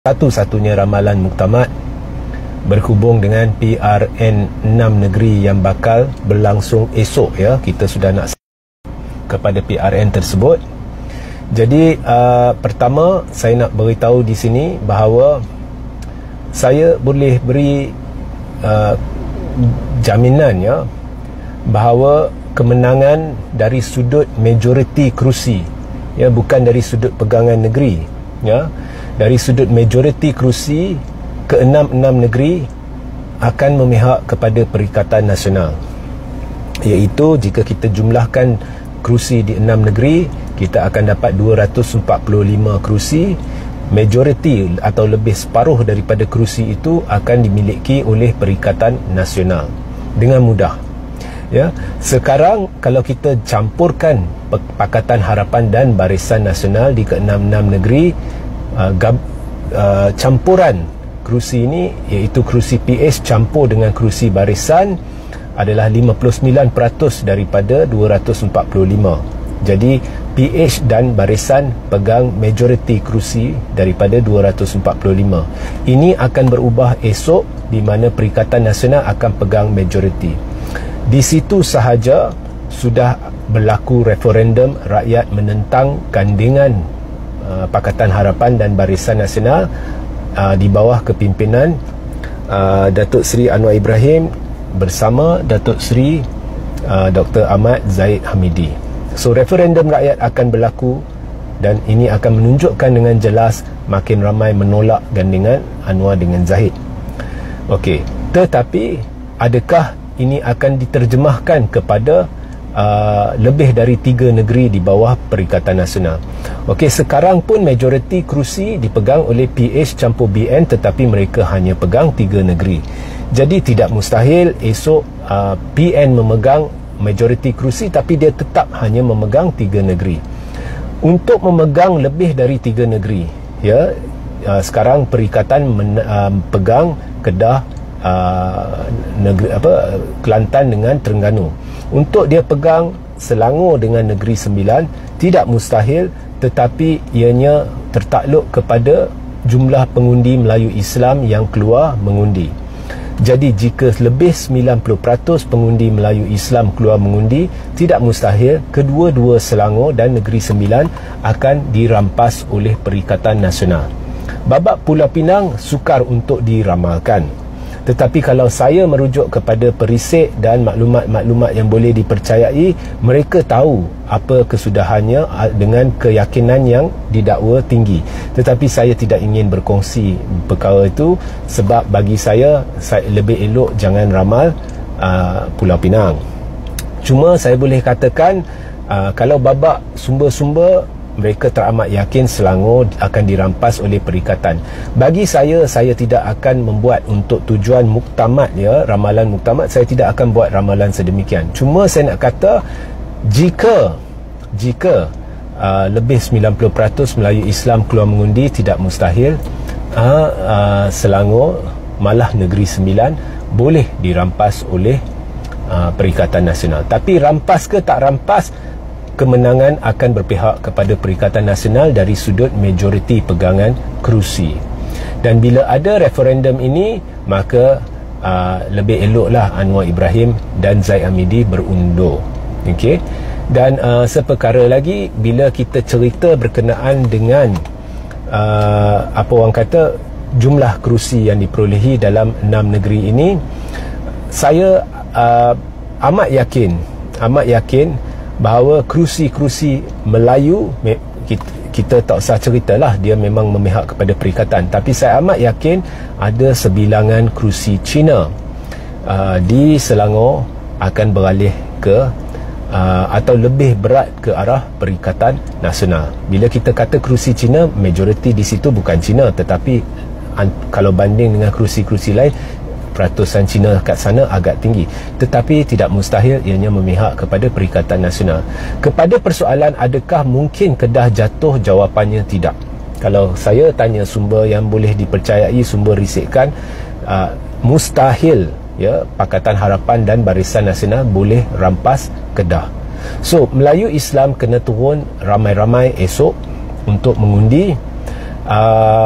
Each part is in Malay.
satu-satunya ramalan muktamad berhubung dengan PRN 6 negeri yang bakal berlangsung esok, ya. Kita sudah nak kepada PRN tersebut. Jadi pertama saya nak beritahu di sini bahawa saya boleh beri jaminan, ya, bahawa kemenangan dari sudut majoriti kerusi, ya, bukan dari sudut pegangan negeri, ya. Dari sudut majoriti kerusi, ke-6 negeri akan memihak kepada Perikatan Nasional, iaitu jika kita jumlahkan kerusi di 6 negeri, kita akan dapat 245 kerusi. Majoriti atau lebih separuh daripada kerusi itu akan dimiliki oleh Perikatan Nasional dengan mudah, ya. Sekarang kalau kita campurkan Pakatan Harapan dan Barisan Nasional di ke-6 negeri, campuran kerusi ini, iaitu kerusi PH campur dengan kerusi barisan, adalah 59% daripada 245. Jadi PH dan barisan pegang majoriti kerusi daripada 245. Ini akan berubah esok, di mana Perikatan Nasional akan pegang majoriti. Di situ sahaja sudah berlaku referendum rakyat menentang gandingan Pakatan Harapan dan Barisan Nasional di bawah kepimpinan Datuk Seri Anwar Ibrahim bersama Datuk Seri Dr. Ahmad Zahid Hamidi. So referendum rakyat akan berlaku, dan ini akan menunjukkan dengan jelas makin ramai menolak gandingan Anwar dengan Zahid. Okey, tetapi adakah ini akan diterjemahkan kepada lebih dari 3 negeri di bawah Perikatan Nasional? Okey, sekarang pun majoriti kerusi dipegang oleh PH campur BN, tetapi mereka hanya pegang 3 negeri. Jadi tidak mustahil esok PN memegang majoriti kerusi, tapi dia tetap hanya memegang 3 negeri. Untuk memegang lebih dari 3 negeri, ya, sekarang Perikatan pegang Kedah, negeri Kelantan dengan Terengganu. Untuk dia pegang Selangor dengan Negeri Sembilan, tidak mustahil, tetapi ianya tertakluk kepada jumlah pengundi Melayu Islam yang keluar mengundi. Jadi jika lebih 90% pengundi Melayu Islam keluar mengundi, tidak mustahil kedua-dua Selangor dan Negeri Sembilan akan dirampas oleh Perikatan Nasional. Babak Pulau Pinang sukar untuk diramalkan. Tetapi kalau saya merujuk kepada perisik dan maklumat-maklumat yang boleh dipercayai, mereka tahu apa kesudahannya dengan keyakinan yang didakwa tinggi. Tetapi saya tidak ingin berkongsi perkara itu, sebab bagi saya lebih elok jangan ramal Pulau Pinang. Cuma saya boleh katakan, kalau babak sumber-sumber, mereka teramat yakin Selangor akan dirampas oleh Perikatan. Bagi saya tidak akan membuat untuk tujuan muktamad, ya, ramalan muktamad, saya tidak akan buat ramalan sedemikian. Cuma saya nak kata, jika lebih 90% Melayu Islam keluar mengundi, tidak mustahil Selangor, malah Negeri Sembilan boleh dirampas oleh Perikatan Nasional. Tapi rampas ke tak rampas, kemenangan akan berpihak kepada Perikatan Nasional dari sudut majoriti pegangan kerusi. Dan bila ada referendum ini, maka lebih eloklah Anwar Ibrahim dan Zahid Hamidi berundur. Okey. Dan seperkara lagi, bila kita cerita berkenaan dengan apa orang kata jumlah kerusi yang diperolehi dalam 6 negeri ini, saya amat yakin bahawa kerusi-kerusi Melayu, kita tak usah ceritalah, dia memang memihak kepada Perikatan. Tapi saya amat yakin ada sebilangan kerusi Cina di Selangor akan beralih ke atau lebih berat ke arah Perikatan Nasional. Bila kita kata kerusi Cina, majoriti di situ bukan Cina, tetapi kalau banding dengan kerusi-kerusi lain, peratusan Cina kat sana agak tinggi. Tetapi tidak mustahil ianya memihak kepada Perikatan Nasional. Kepada persoalan adakah mungkin Kedah jatuh, jawapannya tidak. Kalau saya tanya sumber yang boleh dipercayai, sumber risikan, mustahil, ya, Pakatan Harapan dan Barisan Nasional boleh rampas Kedah. So Melayu Islam kena turun ramai-ramai esok untuk mengundi.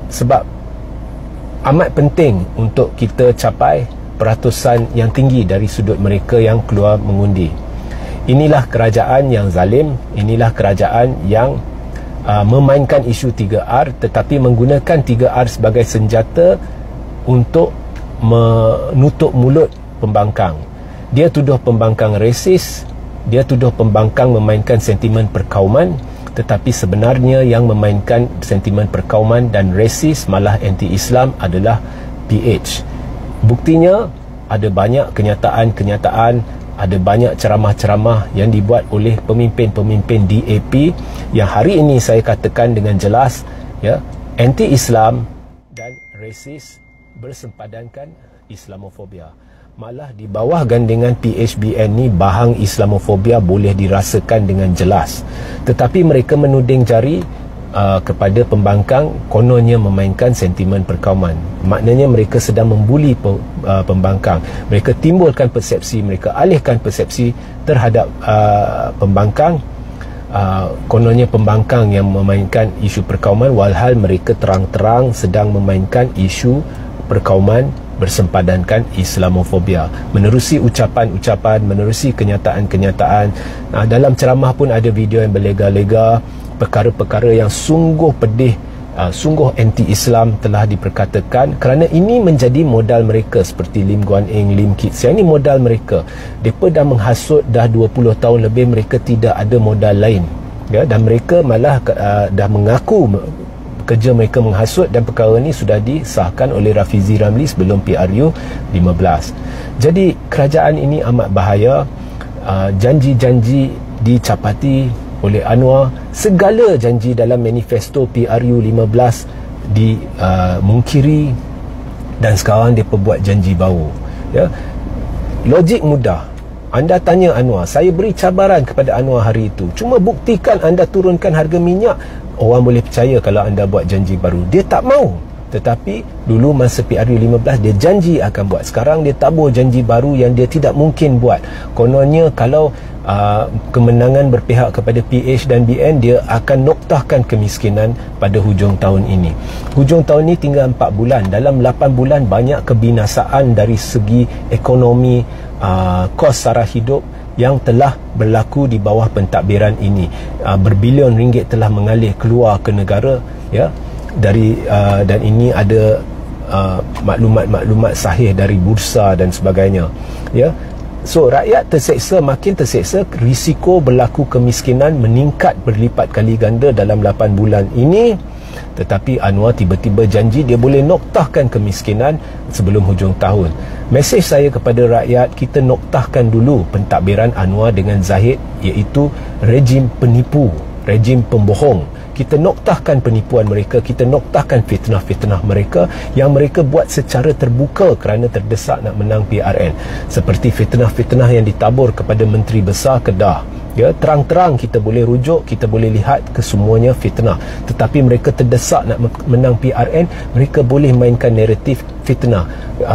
sebab amat penting untuk kita capai peratusan yang tinggi dari sudut mereka yang keluar mengundi. Inilah kerajaan yang zalim, inilah kerajaan yang memainkan isu 3R tetapi menggunakan 3R sebagai senjata untuk menutup mulut pembangkang. Dia tuduh pembangkang resis, dia tuduh pembangkang memainkan sentimen perkauman, tetapi sebenarnya yang memainkan sentimen perkauman dan resis malah anti-Islam adalah PH. Buktinya ada banyak kenyataan-kenyataan, ada banyak ceramah-ceramah yang dibuat oleh pemimpin-pemimpin DAP yang hari ini saya katakan dengan jelas, ya, anti-Islam dan resis bersempadankan Islamofobia. Malah di bawah gandengan PHBN ni bahang Islamofobia boleh dirasakan dengan jelas. Tetapi mereka menuding jari kepada pembangkang kononnya memainkan sentimen perkauman. Maknanya mereka sedang membuli pembangkang. Mereka timbulkan persepsi, mereka alihkan persepsi terhadap pembangkang. Kononnya pembangkang yang memainkan isu perkauman, walhal mereka terang-terang sedang memainkan isu perkauman bersempadankan Islamofobia, menerusi ucapan-ucapan, menerusi kenyataan-kenyataan. Dalam ceramah pun ada video yang berlega-lega, perkara-perkara yang sungguh pedih, sungguh anti-Islam telah diperkatakan, kerana ini menjadi modal mereka. Seperti Lim Guan Eng, Lim Kit Siang, ini modal mereka. Mereka dah menghasut dah 20 tahun lebih, mereka tidak ada modal lain, ya, dan mereka malah dah mengaku kerja mereka menghasut, dan perkara ini sudah disahkan oleh Rafizi Ramli sebelum PRU 15. Jadi kerajaan ini amat bahaya. Janji-janji dicapati oleh Anwar, segala janji dalam manifesto PRU 15 dimungkiri, dan sekarang dia perbuat janji baru, ya. Logik mudah. Anda tanya Anwar, saya beri cabaran kepada Anwar hari itu, cuma buktikan anda turunkan harga minyak, orang boleh percaya kalau anda buat janji baru. Dia tak mau. Tetapi dulu masa PRU 15 dia janji akan buat. Sekarang dia tabur janji baru yang dia tidak mungkin buat. Kononnya kalau kemenangan berpihak kepada PH dan BN, dia akan noktahkan kemiskinan pada hujung tahun ini. Hujung tahun ini tinggal 4 bulan. Dalam 8 bulan banyak kebinasaan dari segi ekonomi, kos sara hidup yang telah berlaku di bawah pentadbiran ini. Berbilion ringgit telah mengalir keluar ke negara, ya, dari dan ini ada maklumat-maklumat sahih dari bursa dan sebagainya, ya. So rakyat terseksa, makin terseksa, risiko berlaku kemiskinan meningkat berlipat kali ganda dalam 8 bulan ini. Tetapi Anwar tiba-tiba janji dia boleh noktahkan kemiskinan sebelum hujung tahun. Mesej saya kepada rakyat, kita noktahkan dulu pentadbiran Anwar dengan Zahid, iaitu rejim penipu, rejim pembohong. Kita noktahkan penipuan mereka, kita noktahkan fitnah-fitnah mereka yang mereka buat secara terbuka kerana terdesak nak menang PRN. Seperti fitnah-fitnah yang ditabur kepada Menteri Besar Kedah, ya, terang-terang kita boleh rujuk, kita boleh lihat kesemuanya fitnah. Tetapi mereka terdesak nak menang PRN, mereka boleh mainkan naratif fitnah.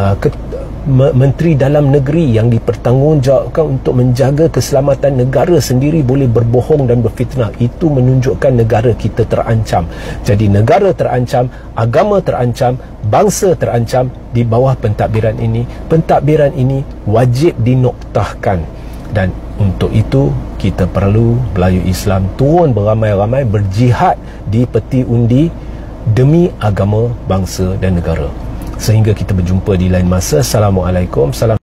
Menteri Dalam Negeri yang dipertanggungjawabkan untuk menjaga keselamatan negara sendiri boleh berbohong dan berfitnah. Itu menunjukkan negara kita terancam. Jadi negara terancam, agama terancam, bangsa terancam di bawah pentadbiran ini. Pentadbiran ini wajib dinoktahkan, dan untuk itu kita perlu Melayu Islam turun beramai-ramai berjihad di peti undi demi agama, bangsa dan negara. Sehingga kita berjumpa di lain masa. Assalamualaikum. Salam.